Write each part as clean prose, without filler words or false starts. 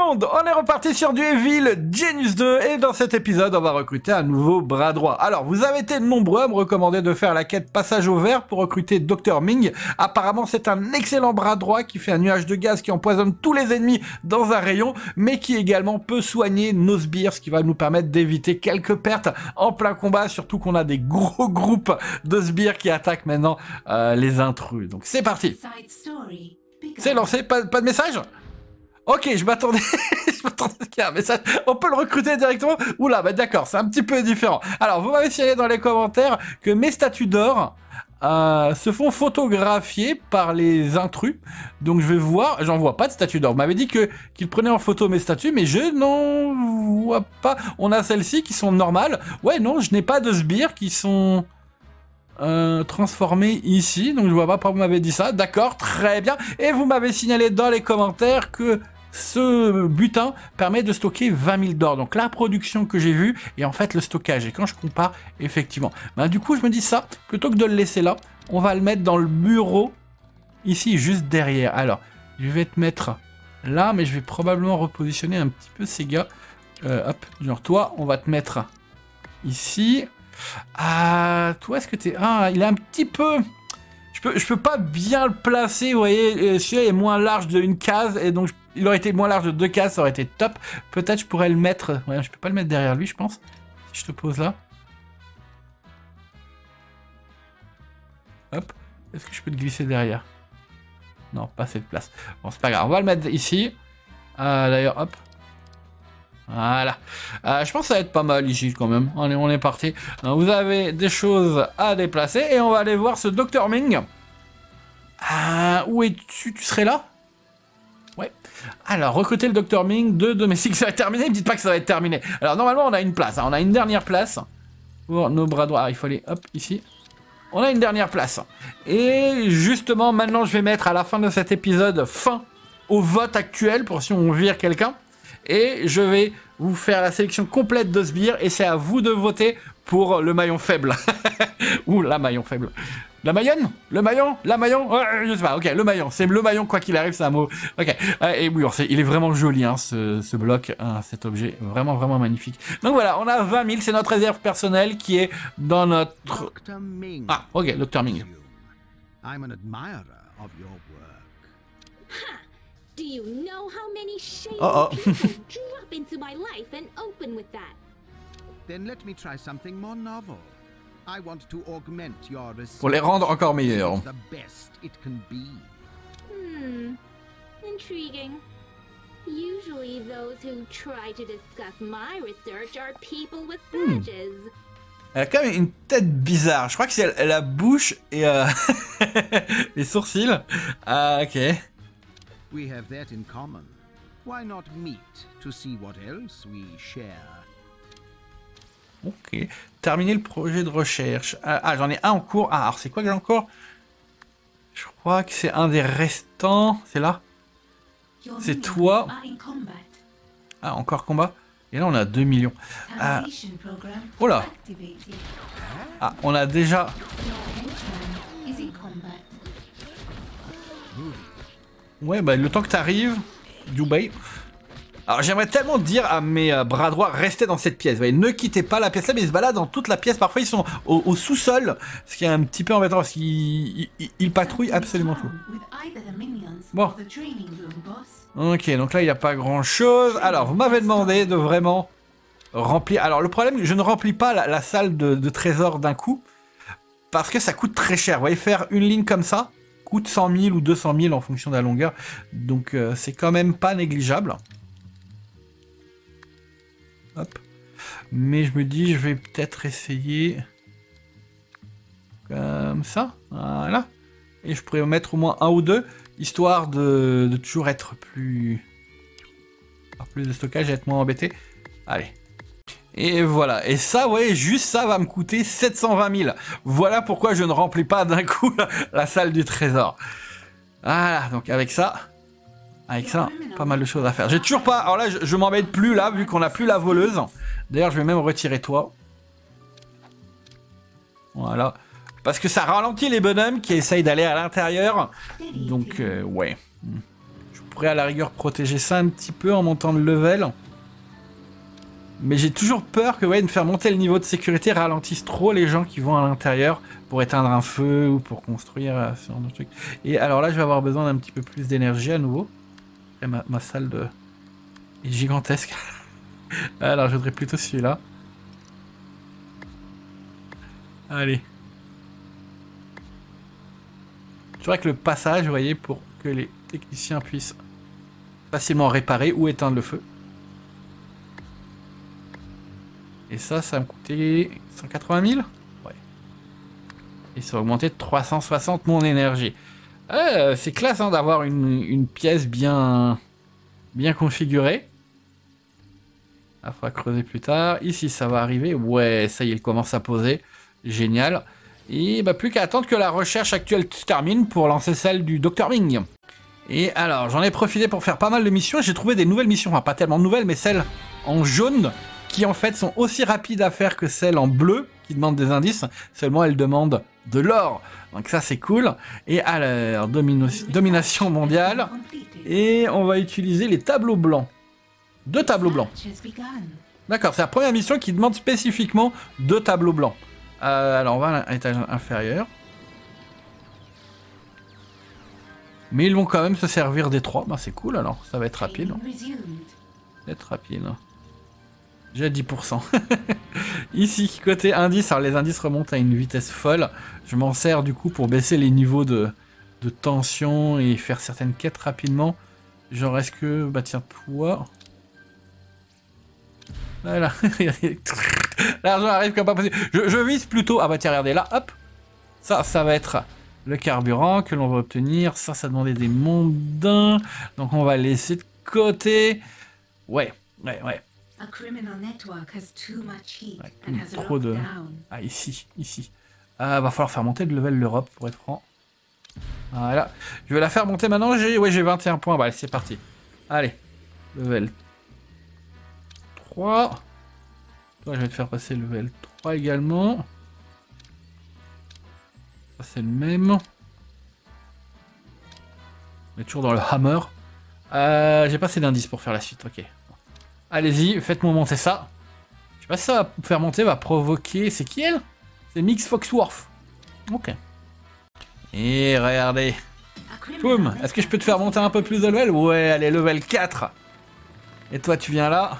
monde, on est reparti sur du Evil Genius 2 et dans cet épisode on va recruter un nouveau bras droit. Alors vous avez été nombreux à me recommander de faire la quête passage au vert pour recruter Dr Ming. Apparemment c'est un excellent bras droit qui fait un nuage de gaz qui empoisonne tous les ennemis dans un rayon, mais qui également peut soigner nos sbires, ce qui va nous permettre d'éviter quelques pertes en plein combat, surtout qu'on a des gros groupes de sbires qui attaquent maintenant les intrus. Donc c'est parti. C'est lancé, pas de message? Ok, je m'attendais qu'il y ait un message. On peut le recruter directement? Oula, bah d'accord, c'est un petit peu différent. Alors, vous m'avez signalé dans les commentaires que mes statues d'or se font photographier par les intrus. Donc je vais voir, j'en vois pas de statues d'or. Vous m'avez dit qu'ils prenaient en photo mes statues, mais je n'en vois pas. On a celles-ci qui sont normales. Ouais, non, je n'ai pas de sbires qui sont... transformé ici, donc je vois pas pourquoi vous m'avez dit ça. D'accord, très bien. Et vous m'avez signalé dans les commentaires que ce butin permet de stocker 20 000 d'or. Donc la production que j'ai vue et en fait le stockage. Et quand je compare, effectivement, ben, du coup je me dis ça, plutôt que de le laisser là, on va le mettre dans le bureau ici, juste derrière. Alors, je vais te mettre là, mais je vais probablement repositionner un petit peu ces gars. Hop, genre toi, on va te mettre ici. Ah, toi, est-ce que t'es... Ah, il est un petit peu... Je peux pas bien le placer, vous voyez, celui-là est moins large d'une case, et donc il aurait été moins large de 2 cases, ça aurait été top. Peut-être je pourrais le mettre... Ouais, je peux pas le mettre derrière lui, je pense. Si je te pose là. Hop. Est-ce que je peux te glisser derrière? Non, pas cette place. Bon, c'est pas grave, on va le mettre ici. D'ailleurs, hop. Voilà. Je pense que ça va être pas mal ici quand même. Allez, on est parti. Donc, vous avez des choses à déplacer et on va aller voir ce Dr Ming. Où es-tu? Tu serais là? Ouais. Alors, recruter le Dr Ming, 2 domestiques, ça va être terminé. Ne me dites pas que ça va être terminé. Alors, normalement, on a une place. Hein. On a une dernière place pour nos bras droits. Il faut aller, hop, ici. On a une dernière place. Et justement, maintenant, je vais mettre à la fin de cet épisode fin au vote actuel pour si on vire quelqu'un. Et je vais vous faire la sélection complète de sbires et c'est à vous de voter pour le maillon faible. Ou la maillon faible. La maillonne? Le maillon? La maillon? Je sais pas, ok, le maillon. C'est le maillon, quoi qu'il arrive, c'est un mot. Ok, et oui, il est vraiment joli, hein, ce bloc, cet objet. Vraiment, vraiment magnifique. Donc voilà, on a 20 000, c'est notre réserve personnelle qui est dans notre... Ah, ok, Dr Ming. I'm an admirer of your work. Do you know how many shady people drop into my life and open with that? Then let me try something more novel. I want to augment your Pour les rendre encore meilleurs. The best it can be. Intriguing. Usually those who try to discuss my research are people with badges. Elle a quand même une tête bizarre. Je crois que c'est la bouche et les sourcils. Ah, ok. We have that in common. Why not meet to see what else we share? Ok. Terminer le projet de recherche. Ah, j'en ai un en cours. Ah, alors c'est quoi que j'ai encore? Je crois que c'est un des restants. C'est là? C'est toi. Ah, encore combat. Et là, on a 2 millions. Oh là. Ah, on a déjà... Ouais, bah le temps que t'arrives, Dubaï. Alors j'aimerais tellement dire à mes bras droits, restez dans cette pièce. Vous voyez, ne quittez pas la pièce là, mais ils se baladent dans toute la pièce. Parfois ils sont au sous-sol, ce qui est un petit peu embêtant parce qu'ils patrouillent absolument tout. Bon. Ok, donc là il n'y a pas grand chose. Alors vous m'avez demandé de vraiment remplir. Alors le problème, je ne remplis pas la salle de trésor d'un coup parce que ça coûte très cher. Vous voyez, faire une ligne comme ça coûte 100 000 ou 200 000 en fonction de la longueur. Donc c'est quand même pas négligeable. Hop. Mais je me dis, je vais peut-être essayer comme ça. Voilà. Et je pourrais mettre au moins 1 ou 2, histoire de toujours être plus... avoir plus de stockage et être moins embêté. Allez. Et voilà, et ça, ouais, juste ça va me coûter 720 000. Voilà pourquoi je ne remplis pas d'un coup la salle du trésor. Voilà, donc avec ça, pas mal de choses à faire. J'ai toujours pas, alors là, je m'embête plus là, vu qu'on n'a plus la voleuse. D'ailleurs, je vais même retirer toi. Voilà. Parce que ça ralentit les bonhommes qui essayent d'aller à l'intérieur. Donc, ouais. Je pourrais à la rigueur protéger ça un petit peu en montant de level. Mais j'ai toujours peur que ouais, de faire monter le niveau de sécurité ralentisse trop les gens qui vont à l'intérieur pour éteindre un feu ou pour construire ce genre de truc. Et alors là, je vais avoir besoin d'un petit peu plus d'énergie à nouveau. Et ma salle est gigantesque. Alors, je voudrais plutôt celui-là. Allez. Je voudrais que le passage, vous voyez, pour que les techniciens puissent facilement réparer ou éteindre le feu. Et ça va me coûter 180 000 ? Ouais. Et ça va augmenter de 360 mon énergie. C'est classe hein, d'avoir une pièce bien configurée. Il faudra creuser plus tard. Ici, ça va arriver. Ouais, ça y est, il commence à poser. Génial. Et bah, plus qu'à attendre que la recherche actuelle se termine pour lancer celle du Dr Ming. Et alors, j'en ai profité pour faire pas mal de missions. J'ai trouvé des nouvelles missions. Enfin, pas tellement nouvelles, mais celles en jaune qui en fait sont aussi rapides à faire que celles en bleu qui demandent des indices. Seulement, elles demandent de l'or. Donc ça, c'est cool. Et alors, domination mondiale. Et on va utiliser les tableaux blancs. 2 tableaux blancs. D'accord, c'est la première mission qui demande spécifiquement 2 tableaux blancs. Alors, on va à l'étage inférieur. Mais ils vont quand même se servir des 3. Ben, c'est cool, alors. Ça va être rapide. Ça va être rapide. J'ai 10%. Ici, côté indice. Alors, les indices remontent à une vitesse folle. Je m'en sers, du coup, pour baisser les niveaux de tension et faire certaines quêtes rapidement. Genre, est-ce que... Bah, tiens, toi... Voilà. L'argent arrive comme pas possible. Je vise plutôt... Ah bah tiens, regardez là, hop. Ça va être le carburant que l'on va obtenir. Ça demandait des mondains. Donc on va laisser de côté. Ouais. Trop de... Ah, ici. Va falloir faire monter de level l'Europe, pour être franc. Voilà. Je vais la faire monter maintenant. J'ai 21 points. Bah, allez, c'est parti. Allez. Level 3. Toi, je vais te faire passer level 3 également. Ça, c'est le même. On est toujours dans le hammer. J'ai pas assez d'indices pour faire la suite. Ok. Allez-y, faites-moi monter ça. Je sais pas si ça va faire monter, va provoquer... C'est qui elle? C'est Mix Foxworth. Ok. Et regardez. Boum. Est-ce que je peux te faire monter un peu plus de level? Ouais, allez, level 4. Et toi, tu viens là.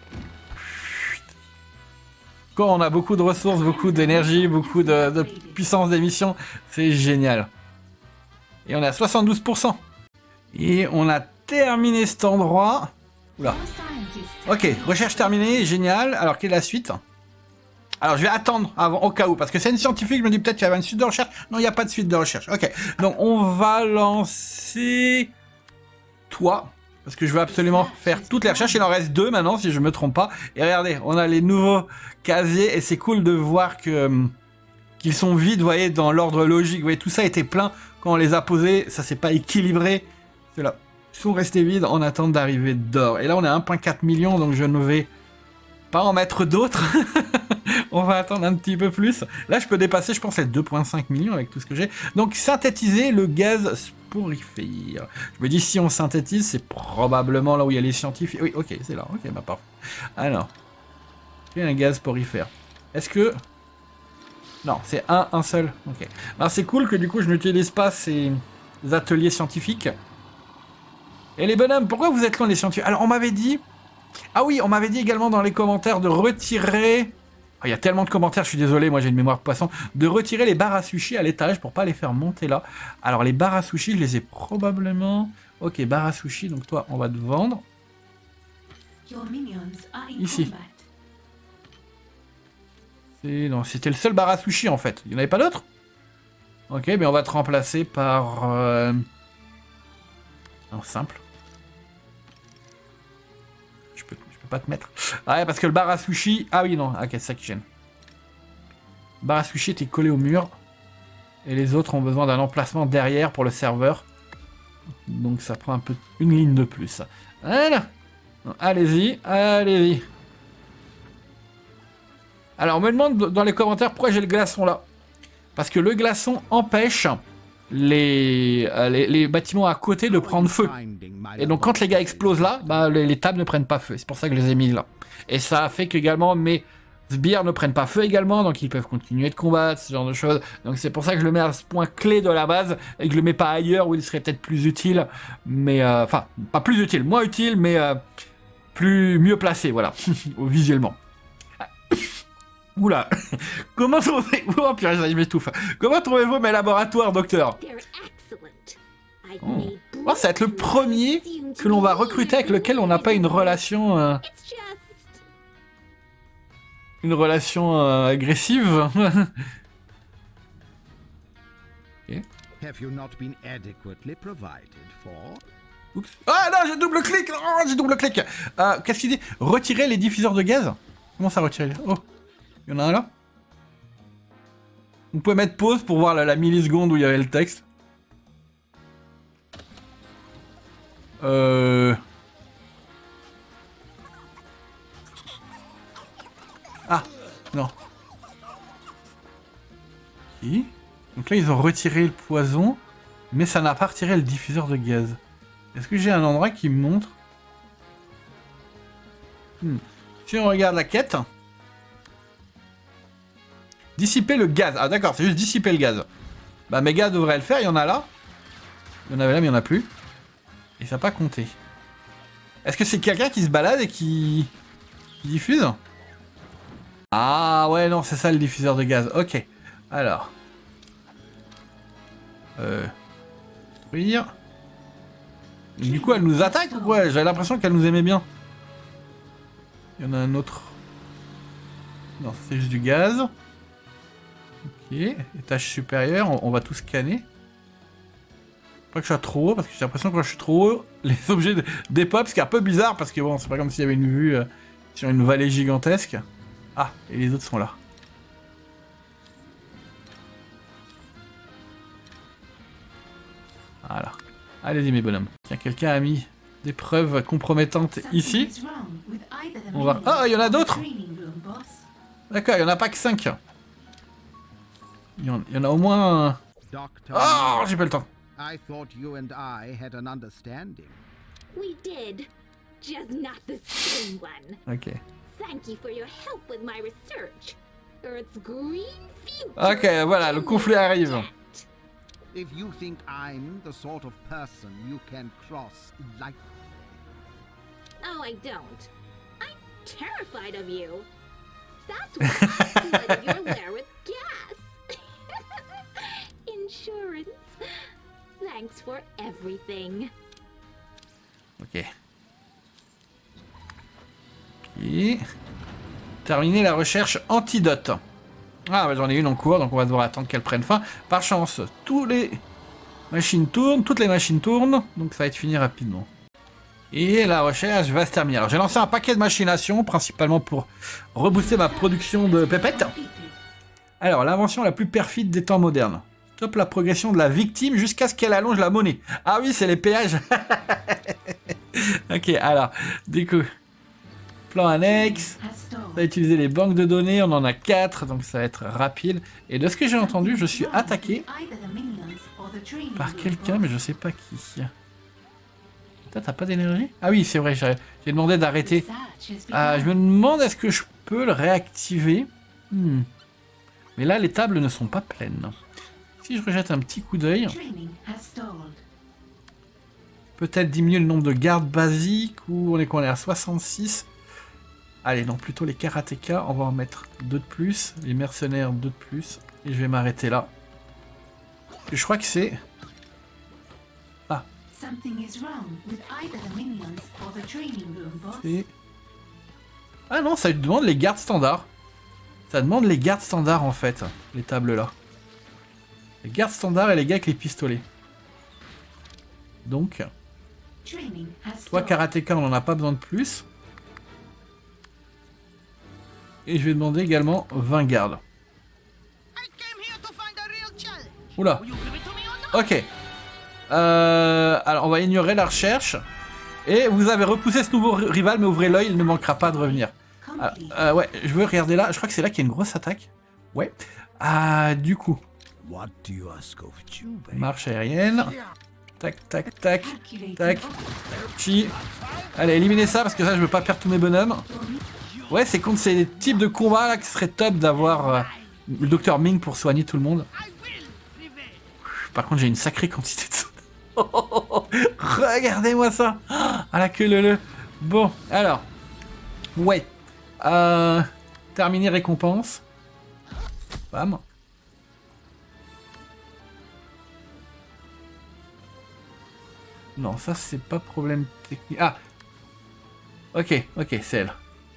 Quand on a beaucoup de ressources, beaucoup d'énergie, beaucoup de puissance d'émission, c'est génial. Et on est à 72%. Et on a terminé cet endroit. Oula. Ok, recherche terminée, génial. Alors, quelle est la suite? Alors, je vais attendre avant, au cas où, parce que c'est une scientifique, je me dis peut-être qu'il y avait une suite de recherche. Non, il n'y a pas de suite de recherche. Ok, donc on va lancer... Toi. Parce que je veux absolument faire toutes les recherches. Il en reste 2 maintenant, si je me trompe pas. Et regardez, on a les nouveaux casiers. Et c'est cool de voir que qu'ils sont vides, vous voyez, dans l'ordre logique. Vous voyez, tout ça était plein quand on les a posés. Ça s'est pas équilibré. Ceux-là sont restés vides en attente d'arrivée d'or. Et là, on est à 1,4 million, donc je ne vais pas en mettre d'autres. On va attendre un petit peu plus. Là, je peux dépasser, je pense, les 2,5 millions avec tout ce que j'ai. Donc, synthétiser le gaz sporifère. Je me dis, si on synthétise, c'est probablement là où il y a les scientifiques. Oui, ok, c'est là. Ok, bah parfait. Alors, il y a un gaz sporifère. Est-ce que... Non, c'est un seul. Ok. Alors, c'est cool que du coup, je n'utilise pas ces ateliers scientifiques. Et les bonhommes, pourquoi vous êtes loin les scientifiques? Alors, on m'avait dit... Ah oui, on m'avait dit également dans les commentaires de retirer... Il y a tellement de commentaires, je suis désolé, moi j'ai une mémoire de poisson. De retirer les barres à sushi à l'étage pour pas les faire monter là. Alors les barres à sushi, je les ai probablement... Ok, barres à sushi, donc toi, on va te vendre. Ici. Non, c'était le seul bar à sushi en fait. Il n'y en avait pas d'autres? Ok, mais on va te remplacer par... Un simple. Pas te mettre. Ah ouais, parce que le bar à sushi... Ah oui, non, ok, c'est ça qui gêne. Le bar à sushi était collé au mur. Et les autres ont besoin d'un emplacement derrière pour le serveur. Donc ça prend un peu une ligne de plus. Voilà. Allez-y, allez-y. Alors, on me demande dans les commentaires pourquoi j'ai le glaçon là. Parce que le glaçon empêche les bâtiments à côté de prendre feu. Et donc quand les gars explosent là, bah, les tables ne prennent pas feu. C'est pour ça que je les ai mis là. Et ça a fait qu'également mes sbires ne prennent pas feu également, donc ils peuvent continuer de combattre, ce genre de choses. Donc c'est pour ça que je le mets à ce point clé de la base, et que je le mets pas ailleurs où il serait peut-être plus utile. Mais enfin, pas plus utile, moins utile, mais mieux placé, voilà, visuellement. Oula, comment trouvez-vous... Oh purée, ça y m'étouffe. Comment trouvez-vous mes laboratoires, docteur? Oh. Oh, ça va être le premier que l'on va recruter avec lequel on n'a pas une relation... Une relation agressive. Okay. Oups. Ah non, j'ai double-clic. Oh, j'ai double-clic. Qu'est-ce qu'il dit? Retirer les diffuseurs de gaz? Comment ça retirer? Oh, il y en a un là. Vous pouvez mettre pause pour voir la milliseconde où il y avait le texte. Ah, non. Okay. Donc là, ils ont retiré le poison, mais ça n'a pas retiré le diffuseur de gaz. Est-ce que j'ai un endroit qui me montre? Si on regarde la quête... Dissiper le gaz. Ah d'accord, c'est juste dissiper le gaz. Bah mes gars devraient le faire, il y en a là. Il y en avait là, mais il n'y en a plus. Et ça n'a pas compté. Est-ce que c'est quelqu'un qui se balade et qui diffuse? Ah ouais, non, c'est ça le diffuseur de gaz. Ok. Alors. Détruire. Du coup, elle nous attaque ou quoi? J'avais l'impression qu'elle nous aimait bien. Il y en a un autre. Non, c'est juste du gaz. Ok. Étage supérieur, on va tout scanner. Pas que je sois trop haut, parce que j'ai l'impression que quand je suis trop haut, les objets dépopent, ce qui est un peu bizarre, parce que bon, c'est pas comme s'il y avait une vue sur une vallée gigantesque. Ah, et les autres sont là. Voilà. Allez-y mes bonhommes. Tiens, quelqu'un a mis des preuves compromettantes ici. On va... Ah, il y en a d'autres. D'accord, il n'y en a pas que 5. Il y en a au moins... Oh, j'ai pas le temps. I thought you and I had an understanding. We did, just not the same one. Ok. Thank you for your help with my research. Earth's green future. Ok, voilà, le conflit arrive. If you think I'm the sort of person you can cross lightly. Oh, I don't. I'm terrified of you. That's why I flooded your lair with gas. Insurance. Thanks for everything. Ok. Ok. Terminer la recherche antidote. Ah, bah, j'en ai une en cours, donc on va devoir attendre qu'elle prenne fin. Par chance, toutes les machines tournent, donc ça va être fini rapidement. Et la recherche va se terminer. Alors j'ai lancé un paquet de machinations, principalement pour rebooster ma production de pépettes. Alors, l'invention la plus perfide des temps modernes. Stop la progression de la victime jusqu'à ce qu'elle allonge la monnaie. Ah oui, c'est les péages. Ok, alors, du coup, plan annexe. Ça va utiliser les banques de données, on en a 4, donc ça va être rapide. Et de ce que j'ai entendu, je suis attaqué par quelqu'un, mais je sais pas qui. T'as pas d'énergie? Ah oui, c'est vrai, j'ai demandé d'arrêter. Je me demande est-ce que je peux le réactiver. Mais là, les tables ne sont pas pleines. Si je rejette un petit coup d'œil, peut-être diminuer le nombre de gardes basiques, ou on est à 66. Allez, non, plutôt les karatékas, on va en mettre 2 de plus, les mercenaires 2 de plus, et je vais m'arrêter là. Et je crois que c'est... Ah. Ah non, ça demande les gardes standards. Ça demande les gardes standards en fait, les tables là. Les gardes standards et les gars avec les pistolets. Donc, toi karatéka, on n'en a pas besoin de plus. Et je vais demander également 20 gardes. Oula. Ok. Alors on va ignorer la recherche. Et vous avez repoussé ce nouveau rival, mais ouvrez l'œil, il ne manquera pas de revenir. Ouais, je veux regarder là. Je crois que c'est là qu'il y a une grosse attaque. Ouais. Du coup, What do you ask of Jubei? Marche aérienne. Tac, tac, tac. Tac. Chi. Allez, éliminez ça parce que ça, je veux pas perdre tous mes bonhommes. Ouais, c'est contre ces types de combats là qui serait top d'avoir le Dr Ming pour soigner tout le monde. Par contre, j'ai une sacrée quantité de soda. Regardez-moi ça. Ah la queue leu. Bon, alors. Ouais. Terminer récompense. Bam. Non, ça c'est pas problème technique. Ah. Ok, ok, c'est elle.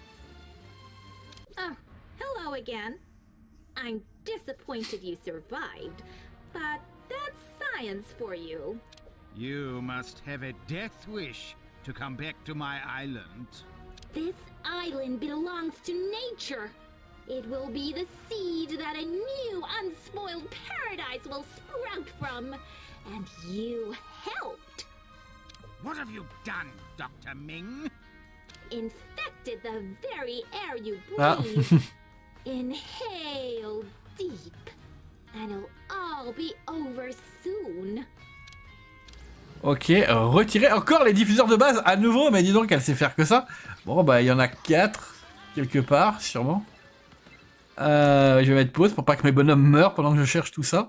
Hello again. I'm disappointed you survived, but that's science for you. You must have a death wish to come back to my island. This island belongs to nature. It will be the seed that a new, unspoiled paradise will sprout from. And you helped. What have you done, Dr. Ming? Infected the very air you Ah. breathe. Inhale deep, and it'll all be over soon. Ok, retirer encore les diffuseurs de base à nouveau, mais dis donc elle sait faire que ça. Bon bah il y en a 4 quelque part, sûrement. Je vais mettre pause pour pas que mes bonhommes meurent pendant que je cherche tout ça.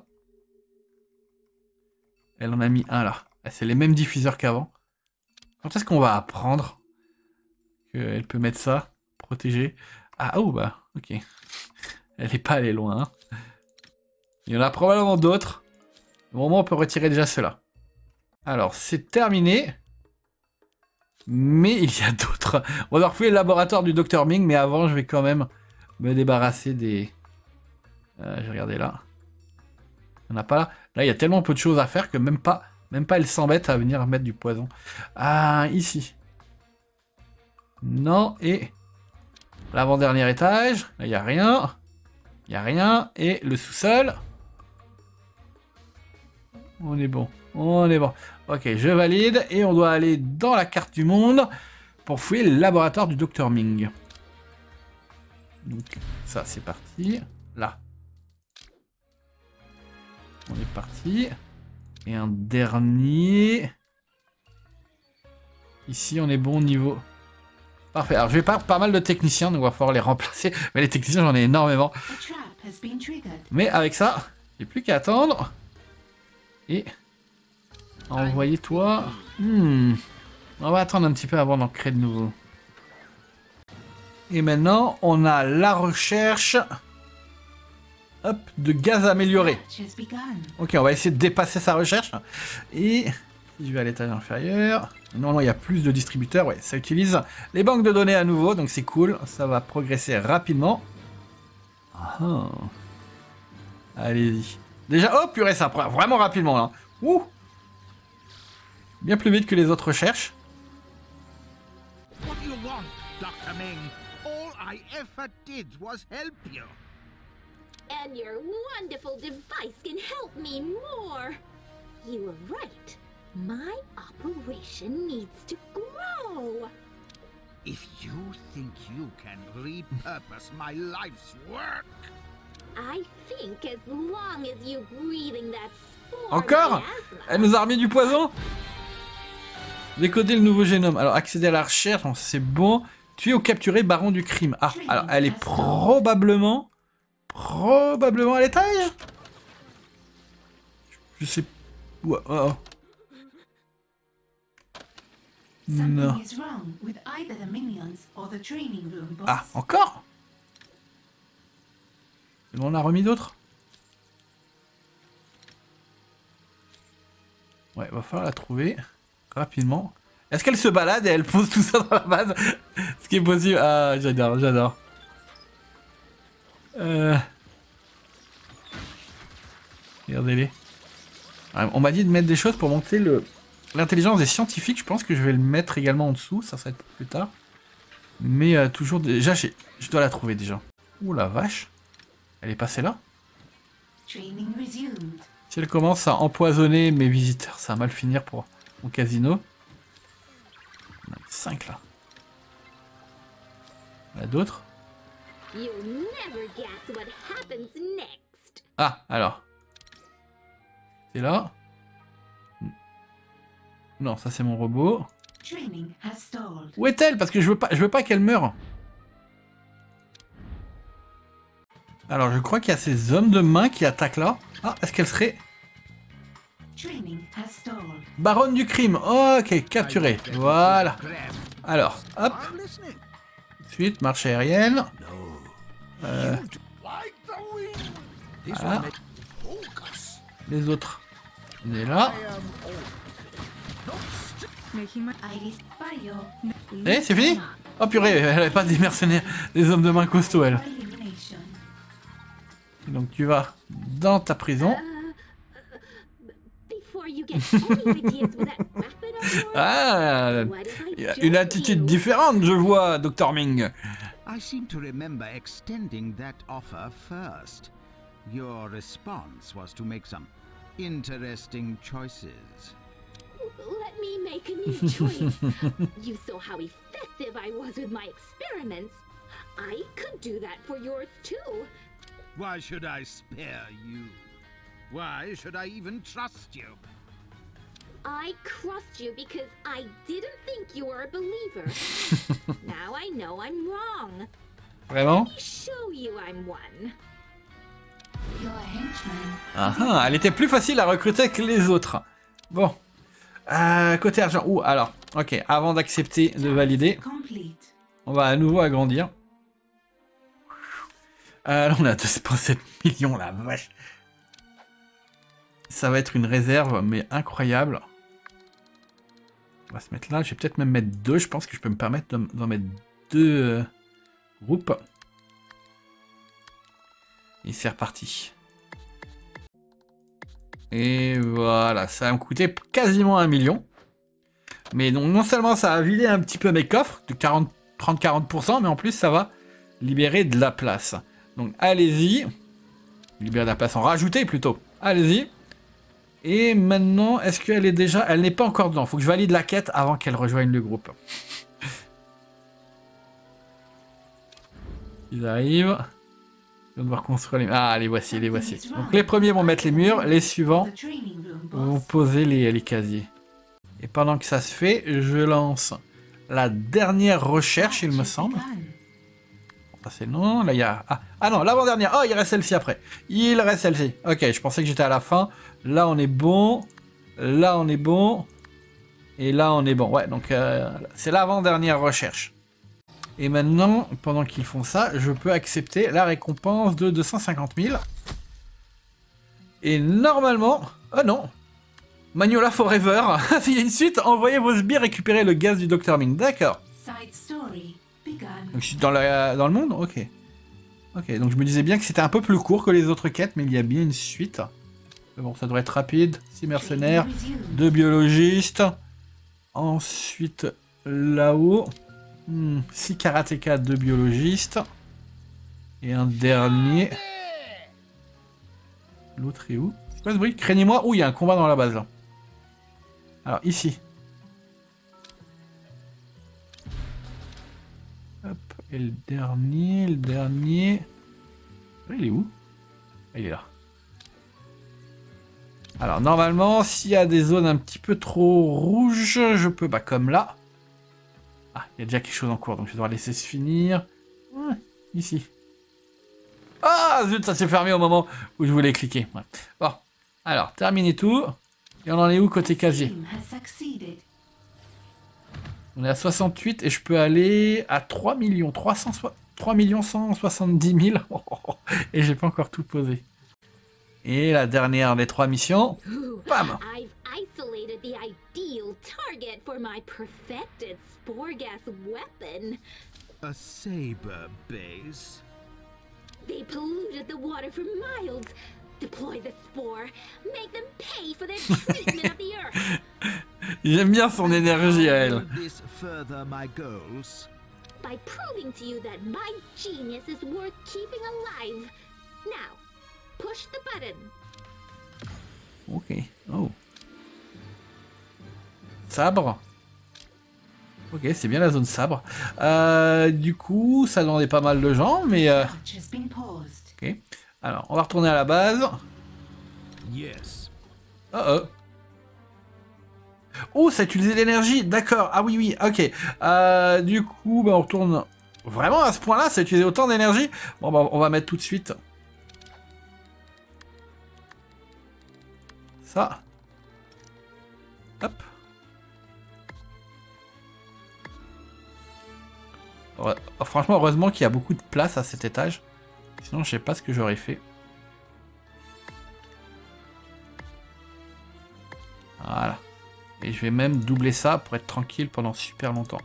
Elle en a mis un là. C'est les mêmes diffuseurs qu'avant. Quand est-ce qu'on va apprendre qu'elle peut mettre ça? Protéger. Ah oh bah ok. Elle est pas allée loin. Hein. Il y en a probablement d'autres. Au moment où on peut retirer déjà ceux-là. Alors c'est terminé. Mais il y a d'autres. On va refouiller le laboratoire du Dr Ming, mais avant je vais quand même me débarrasser des... je vais regarder là. Il n'y en a pas là. Là il y a tellement peu de choses à faire que même pas elle s'embête à venir mettre du poison. Ah ici. Non et... L'avant-dernier étage. Là il n'y a rien. Il n'y a rien. Et le sous-sol. On est bon. On est bon. Ok, je valide. Et on doit aller dans la carte du monde pour fouiller le laboratoire du Dr Ming. Donc, ça, c'est parti. Là. On est parti. Et un dernier. Ici, on est bon niveau... Parfait. Alors, je vais perdre pas mal de techniciens, donc on va falloir les remplacer. Mais les techniciens, j'en ai énormément. Mais avec ça, j'ai plus qu'à attendre. Et... envoyer toi. On va attendre un petit peu avant d'en créer de nouveaux. Et maintenant, on a la recherche. Hop, de gaz amélioré. Ok, on va essayer de dépasser sa recherche. Et si je vais à l'étage inférieur. Normalement, il y a plus de distributeurs. Ouais, ça utilise les banques de données à nouveau, donc c'est cool. Ça va progresser rapidement. Ah. Allez-y. Déjà, oh purée, ça prend vraiment rapidement là. Ouh. Bien plus vite que les autres recherches. What do you want, Dr. Ming? All I ever did was help you. And your wonderful device can help me more. You were right. My operation needs to grow. If you think you can repurpose my life's work... I think as long as you breathing that spore Encore? Elle nous a remis du poison? Décoder le nouveau génome. Alors, accéder à la recherche, c'est bon. Tuer ou capturer baron du crime. Ah, alors, elle est probablement à l'étage? Je sais... Ouais, oh. Non. Ah, encore? On en a remis d'autres? Ouais, va falloir la trouver rapidement. Est-ce qu'elle se balade et elle pose tout ça dans la base? Ce qui est possible. Ah, j'adore, j'adore. Regardez-les. On m'a dit de mettre des choses pour monter l'intelligence des scientifiques. Je pense que je vais le mettre également en dessous. Ça va être plus tard. Mais toujours... Déjà, je dois la trouver déjà. Ouh la vache. Elle est passée là? Si elle commence à empoisonner mes visiteurs, ça va mal finir pour mon casino. On a 5 là. Il y en a d'autres? Ah, alors. T'es là? Non, ça c'est mon robot. Où est-elle? Parce que je veux pas qu'elle meure. Alors, je crois qu'il y a ces hommes de main qui attaquent là. Ah, est-ce qu'elle serait... Baronne du crime. Ok, capturée. Voilà. Alors, hop. Ensuite, marche aérienne. Voilà. Les autres. On est là. Eh, c'est fini? Oh purée, elle avait pas des mercenaires, des hommes de main costauds, elle. Donc tu vas dans ta prison. Ah, il y a une attitude différente, je vois, Dr. Ming. I seem to remember extending that offer first. Your response was to make some interesting choices. Let me make a new choice. You saw how effective I was with my experiments. I could do that for yours too. Why should I spare you? Why should I even trust you? I crossed you because I didn't think you were a believer. Now I know I'm wrong. Vraiment? Let me show you I'm one. Ah, elle était plus facile à recruter que les autres. Bon. Côté argent. Ouh, alors. Ok, avant d'accepter de valider, on va à nouveau agrandir. Là, on a 2,7 millions, la vache. Ça va être une réserve, mais incroyable. On va se mettre là. Je vais peut-être même mettre 2. Je pense que je peux me permettre d'en mettre 2 groupes. Et c'est reparti. Et voilà, ça va me coûter quasiment 1 million. Mais donc non seulement ça va vider un petit peu mes coffres, de 30-40%, mais en plus ça va libérer de la place. Donc allez-y. Libérer de la place, en rajouter plutôt. Allez-y. Et maintenant, est-ce qu'elle est déjà... Elle n'est pas encore dedans. Faut que je valide la quête avant qu'elle rejoigne le groupe. Ils arrivent. On va devoir construire les... Ah, les voici, les voici. Donc les premiers vont mettre les murs, les suivants vont poser les casiers. Et pendant que ça se fait, je lance la dernière recherche, il me semble. Ça c'est non, là il y a... Ah non, l'avant-dernière. Oh, il reste celle-ci après. Il reste celle-ci. Ok, je pensais que j'étais à la fin. Là on est bon. Là on est bon. Et là on est bon. Ouais, donc c'est l'avant-dernière recherche. Et maintenant, pendant qu'ils font ça, je peux accepter la récompense de 250 000. Et normalement... Oh non, Magnola Forever. Il y a une suite. Envoyez vos sbires récupérer le gaz du Dr. Ming. D'accord. Donc je suis dans le monde. Ok. Ok, donc je me disais bien que c'était un peu plus court que les autres quêtes, mais il y a bien une suite. Mais bon, ça devrait être rapide. 6 mercenaires, 2 biologistes. Ensuite, là-haut... 6 karatékas, 2 biologistes. Et un dernier. L'autre est où? C'est quoi ce bruit? Craignez-moi. Ouh, il y a un combat dans la base là. Alors, ici. Hop. Et le dernier, Il est où? Ah, il est là. Alors, normalement, s'il y a des zones un petit peu trop rouges, je peux... Bah, comme là. Ah, il y a déjà quelque chose en cours, donc je vais devoir laisser se finir. Ouais, ici. Ah, zut, ça s'est fermé au moment où je voulais cliquer. Ouais. Bon, alors, terminé tout. Et on en est où côté casier? On est à 68 et je peux aller à 3 170 000. Et j'ai pas encore tout posé. Et la dernière des 3 missions. Bam! Isolated the ideal target for my perfected spore gas weapon. A saber base? They polluted the water for miles. Deploy the spore. Make them pay for their treatment of the earth. J'aime bien son énergie à elle. Will this further my goals? By proving to you that my genius is worth keeping alive. Now, push the button. Ok. Oh. Sabre. Ok, c'est bien la zone sabre. Du coup, ça demandait pas mal de gens, mais... Ok. Alors, on va retourner à la base. Yes. Oh, ça a utilisé l'énergie, d'accord. Ah oui, oui, ok. Du coup, bah, on retourne... Vraiment, à ce point-là, ça a utilisé autant d'énergie? Bon, bah, on va mettre tout de suite... Ça. Hop. Ouais, franchement, heureusement qu'il y a beaucoup de place à cet étage. Sinon, je sais pas ce que j'aurais fait. Voilà. Et je vais même doubler ça pour être tranquille pendant super longtemps.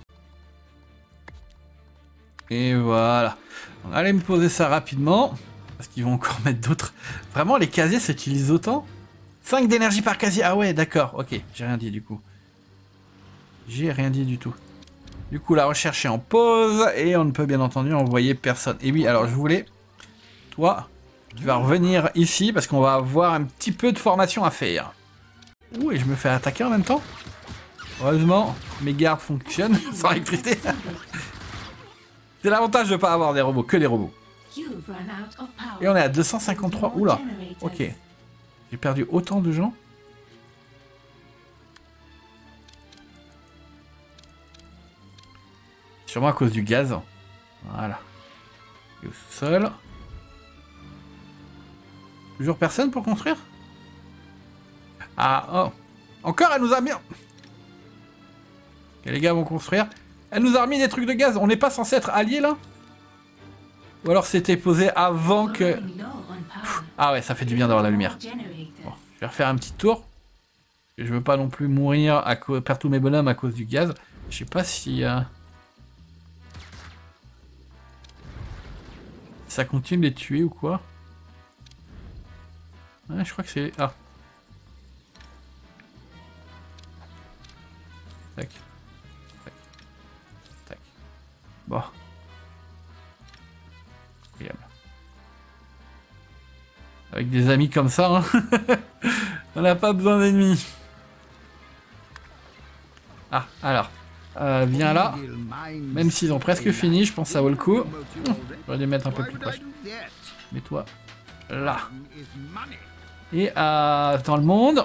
Et voilà. Donc, allez me poser ça rapidement. Parce qu'ils vont encore mettre d'autres... Vraiment, les casiers s'utilisent autant? 5 d'énergie par casier. Ah ouais, d'accord. Ok, j'ai rien dit du coup. J'ai rien dit du tout. Du coup, la recherche est en pause. Et on ne peut bien entendu envoyer personne. Et oui, alors je voulais... Toi, tu vas revenir ici parce qu'on va avoir un petit peu de formation à faire. Ouh, et je me fais attaquer en même temps. Heureusement, mes gardes fonctionnent sans électricité. C'est l'avantage de ne pas avoir des robots, que des robots. Et on est à 253. Oula, ok. J'ai perdu autant de gens. Sûrement à cause du gaz. Voilà. Et au sous-sol. Toujours personne pour construire? Ah, oh. Encore, elle nous a mis... Ok, les gars vont construire. Elle nous a remis des trucs de gaz. On n'est pas censé être alliés, là? Ou alors c'était posé avant que... Ah ouais, ça fait du bien d'avoir la lumière. Bon, je vais refaire un petit tour. Je veux pas non plus mourir, perdre tous mes bonhommes à cause du gaz. Je sais pas si... Ça continue de les tuer ou quoi? Ouais, je crois que c'est... Ah. Tac. Tac. Tac. Bon. Incroyable. Avec des amis comme ça, hein. On n'a pas besoin d'ennemis. Ah, alors. Viens là. Même s'ils ont presque fini, je pense que ça vaut le coup. J'aurais dû mettre un peu plus proche. Mets-toi là. Et dans le monde.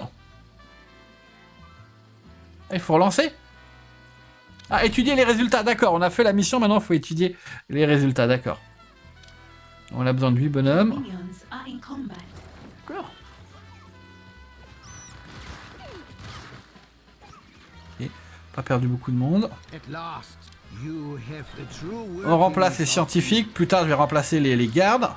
Il faut relancer. Ah, étudier les résultats, d'accord. On a fait la mission, maintenant il faut étudier les résultats, d'accord. On a besoin de 8 bonhommes. D'accord. Ok, pas perdu beaucoup de monde. On remplace les scientifiques. Plus tard, je vais remplacer les gardes.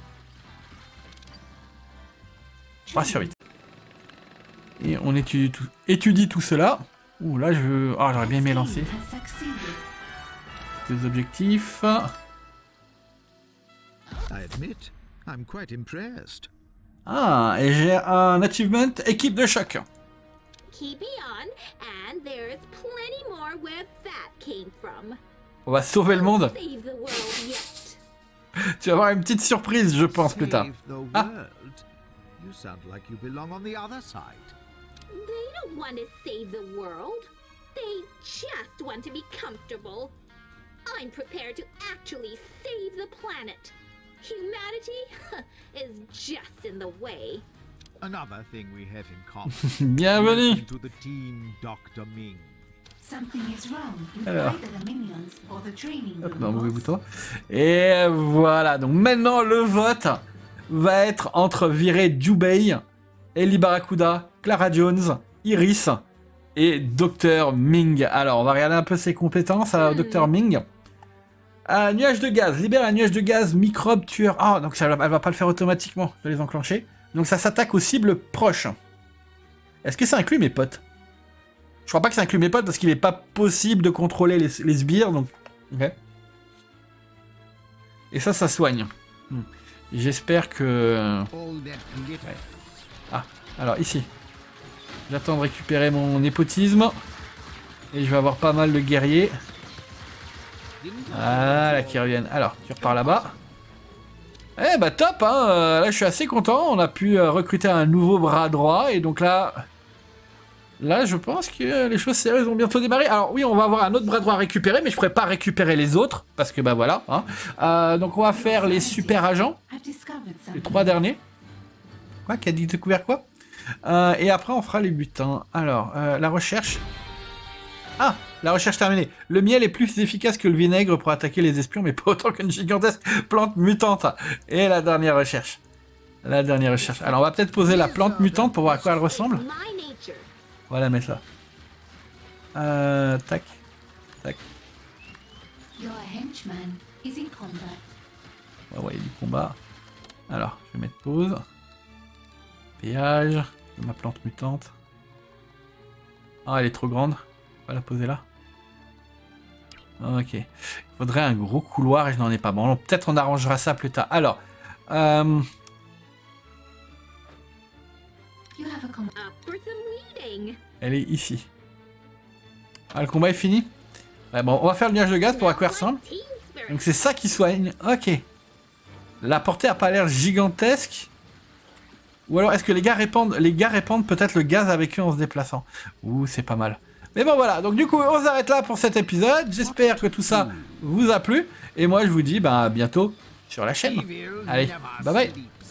Pas sur 8. Et on étudie tout cela. Ouh, là, je veux... Ah, j'aurais bien aimé lancer. Des objectifs. Ah, et j'ai un achievement équipe de choc. On va sauver le monde. Tu vas avoir une petite surprise, je pense, plus tard. Ah. You sound like you belong on the other side. They don't want to save the world. They just want to be comfortable. I'm prepared to actually save the planet. Humanity is just in the way. Another thing we have in common. Bienvenue. To the team, Dr. Ming. Alors. Hop, non, mauvais bouton. Et voilà, donc maintenant le vote va être entre virer Jubei, Ellie Barracuda, Clara Jones, Iris et Dr. Ming. Alors, on va regarder un peu ses compétences à Dr. Ming. Un nuage de gaz. Libère un nuage de gaz, microbe tueur. Ah, donc elle va pas le faire automatiquement. Je vais les enclencher. Donc ça s'attaque aux cibles proches. Est-ce que ça inclut mes potes? Je crois pas que ça inclut mes potes parce qu'il n'est pas possible de contrôler les sbires. Donc... Ok. Et ça soigne. J'espère que... Ouais. Ah, alors ici. J'attends de récupérer mon népotisme. Et je vais avoir pas mal de guerriers. Voilà, qui reviennent. Alors, tu repars là-bas. Eh bah top, hein. Là je suis assez content. On a pu recruter un nouveau bras droit. Et donc là... Là, je pense que les choses sérieuses vont bientôt démarrer. Alors oui, on va avoir un autre bras droit à récupérer, mais je ne pourrais pas récupérer les autres, parce que bah voilà. Hein. Donc on va faire les super agents. Les 3 derniers. Quoi? Qui a dit découvert quoi? Et après, on fera les butins. Alors, la recherche. Ah, la recherche terminée. Le miel est plus efficace que le vinaigre pour attaquer les espions, mais pas autant qu'une gigantesque plante mutante. Et la dernière recherche. La dernière recherche. Alors, on va peut-être poser la plante mutante pour voir à quoi elle ressemble. On va la mettre là. Tac. Tac. Ouais, du combat. Alors, je vais mettre pause. Péage. De ma plante mutante. Ah, elle est trop grande. On va la poser là. Ok. Il faudrait un gros couloir et je n'en ai pas. Bon, peut-être on arrangera ça plus tard. Alors. Elle est ici. Ah, le combat est fini. Ouais, bon, on va faire le nuage de gaz pour à quoi il ressemble. Donc c'est ça qui soigne. Ok. La portée a pas l'air gigantesque. Ou alors est-ce que les gars répandent peut-être le gaz avec eux en se déplaçant. Ouh, c'est pas mal. Mais bon voilà, donc du coup on s'arrête là pour cet épisode. J'espère que tout ça vous a plu. Et moi je vous dis à bientôt sur la chaîne. Allez, bye bye.